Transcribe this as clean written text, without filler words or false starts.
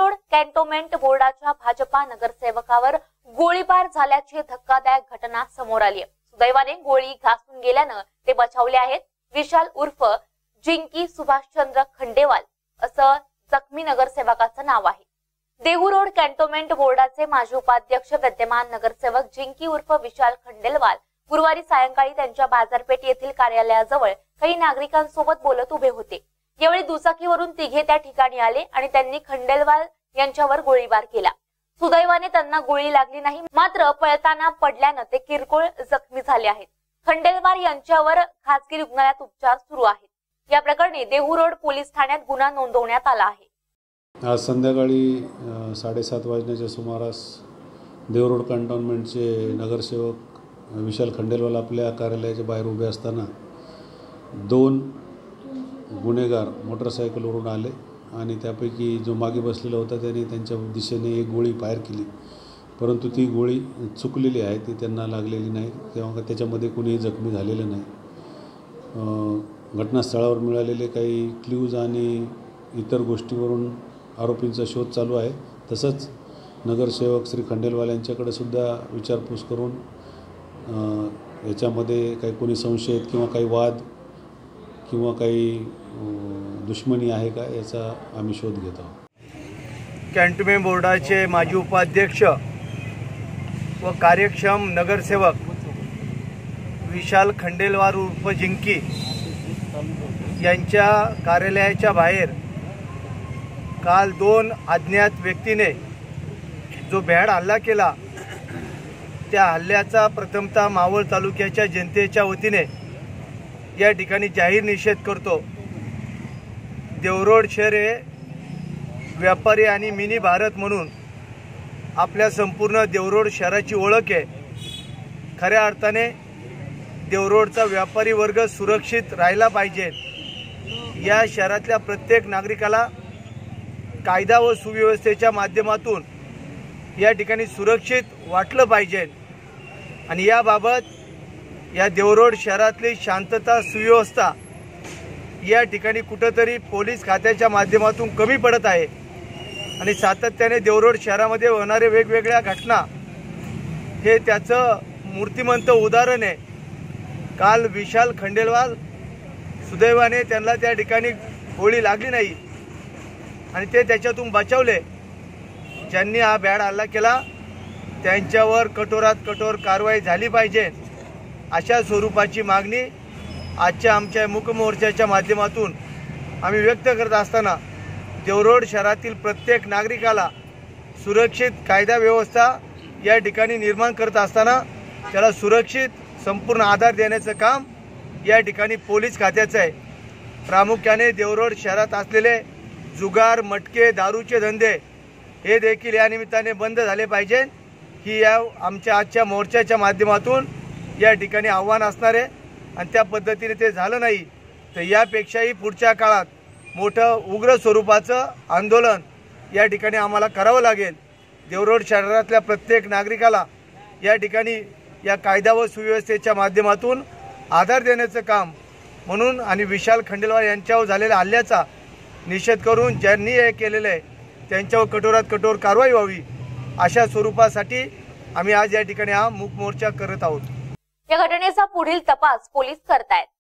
Dehu Road cantonment बोर्डाच्या भाजपा नगरसेवकावर गोळीबार झाल्याची धक्कादायक घटना समोर आली आहे। सुदैवाने गोळी घासून गेल्यानं ते बचावले आहेत। विशाल उर्फ जिंकी सुभाषचंद्र खंडेवाल असं जखमी नगरसेवकाचं नाव आहे। देहूरोड कॅन्टोन्मेंट बोर्डाचे माजी उपाध्यक्ष विद्यमान नगरसेवक जिंकी उर्फ विशाल खंडेलवाल गुरुवारी सायंकाळी त्यांच्या बाजारपेठ येथील कार्यालयाजवळ काही नागरिकांसोबत बोलत उभे होते। यावेळी दुचाकीवरून तिघे त्या ठिकाणी आले आणि त्यांनी खंडेलवाल यांच्यावर गोळीबार केला। सुदैवाने त्यांना गोळी लागली नाही, मात्र पळताना पडल्यानं ते किरकोळ जखमी झाले आहेत। खंडेलवाल यांच्यावर खासगी रुग्णालयात उपचार सुरू आहेत। या प्रकरणी देहूरोड पोलीस ठाण्यात गुन्हा नोंदवण्यात आला आहे। आज संध्याकाळी 7:30 वाजण्याच्या सुमारास देहूरोड कॅन्टोन्मेंटचे नगरसेवक विशाल खंडेलवाल आपल्या कार्यालयाच्या बाहेर उभे असताना दोन गुन्हेगार मोटरसायकलवरून आले आणि त्यापैकी जो मागे बसलेला होता त्याने त्यांच्या दिशेने एक गोळी फायर केली, परंतु ती गोळी चुकलेली आहे, ती त्यांना लागलेली नाही। तेव्हा त्याच्यामध्ये कोणीही जखमी झालेलं नाही। घटनास्थळावर मिळालेले काही क्ल्यूज आणि इतर गोष्टीवरून आरोपींचा शोध चालू आहे। तसंच नगरसेवक श्री खंडेलवाल यांच्याकडे सुद्धा विचारपूस करून याच्यामध्ये काही कोणी संशयित किंवा काही वाद किंवा काही दुश्मनी आहे का याचा आम्ही शोध घेत आहोत। कॅन्टोन्मेंट बोर्डाचे माजी उपाध्यक्ष व कार्यक्षम नगरसेवक विशाल खंडेलवाल उर्फ जिंकी यांच्या कार्यालयाच्या बाहेर काल दोन अज्ञात व्यक्तीने जो भ्याड हल्ला केला, त्या हल्ल्याचा प्रथमतः मावळ तालुक्याच्या जनतेच्या वतीने या ठिकाणी जाहीर निषेध करतो। देहूरोड शहर हे व्यापारी आणि मिनी भारत म्हणून आपल्या संपूर्ण देहूरोड शहराची ओळख आहे। खऱ्या अर्थाने देहूरोडचा व्यापारी वर्ग सुरक्षित राहिला पाहिजे। या शहरातल्या प्रत्येक नागरिकाला कायदा व सुव्यवस्थेच्या माध्यमातून या ठिकाणी सुरक्षित वाटलं पाहिजे आणि याबाबत या देहूरोड शहरातली शांतता सुव्यवस्था या ठिकाणी कुठंतरी पोलीस खात्याच्या माध्यमातून कमी पडत आहे आणि सातत्याने देहूरोड शहरामध्ये होणारे वेगवेगळ्या घटना हे त्याचं मूर्तिमंत उदाहरण आहे। काल विशाल खंडेलवाल सुदैवाने त्यांना त्या ठिकाणी गोळी लागली नाही आणि ते त्याच्यातून बचावले। ज्यांनी हा भ्याड हल्ला केला त्यांच्यावर कठोरात कठोर कारवाई झाली पाहिजे अशा स्वरूपाची मागणी आजच्या आमच्या मूक मोर्चाच्या माध्यमातून आम्ही व्यक्त करत असताना देहूरोड शहरातील प्रत्येक नागरिकाला सुरक्षित कायदा व्यवस्था या ठिकाणी निर्माण करत असताना त्याला सुरक्षित संपूर्ण आधार देण्याचं काम या ठिकाणी पोलीस खात्याचं आहे। प्रामुख्याने देहूरोड शहरात असलेले जुगार, मटके, दारूचे धंदे हे देखील या निमित्ताने बंद झाले पाहिजे ही या आमच्या आजच्या मोर्चाच्या माध्यमातून या ठिकाणी आव्हान असणार आहे आणि त्या पद्धतीने ते झालं नाही तर यापेक्षाही पुढच्या काळात मोठं उग्र स्वरूपाचं आंदोलन या ठिकाणी आम्हाला करावं लागेल। देहूरोड शहरातल्या प्रत्येक नागरिकाला या ठिकाणी या कायदा व सुव्यवस्थेच्या माध्यमातून आधार देण्याचं काम म्हणून आणि विशाल खंडेलवाल यांच्यावर झालेल्या हल्ल्याचा निषेध करून ज्यांनी हे केलेलं आहे त्यांच्यावर कठोरात कठोर कारवाई व्हावी अशा स्वरूपासाठी आम्ही आज या ठिकाणी हा मूक मोर्चा करत आहोत। या घटनेचा पुढील तपास पोलीस करतायत।